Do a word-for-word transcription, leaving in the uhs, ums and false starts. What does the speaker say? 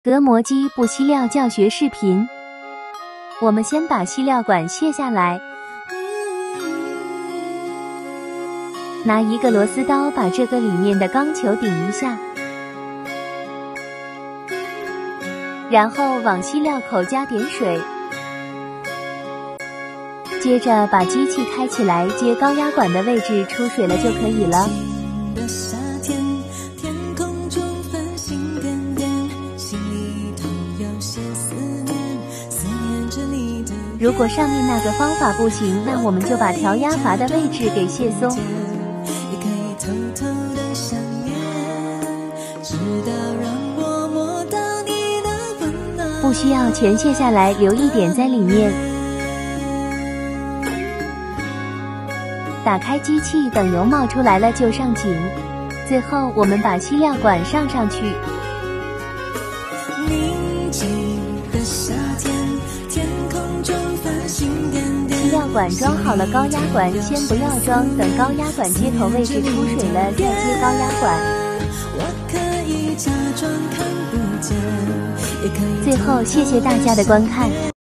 隔膜机不吸料教学视频。我们先把吸料管卸下来，拿一个螺丝刀把这个里面的钢球顶一下，然后往吸料口加点水，接着把机器开起来，接高压管的位置出水了就可以了。如果上面那个方法不行，那我们就把调压阀的位置给卸松。不需要全卸下来，留一点在里面。打开机器，等油冒出来了就上紧。最后我们把吸料管上上去。吸料管装好了，高压管先不要装，等高压管接头位置出水了再接高压管。最后谢谢大家的观看。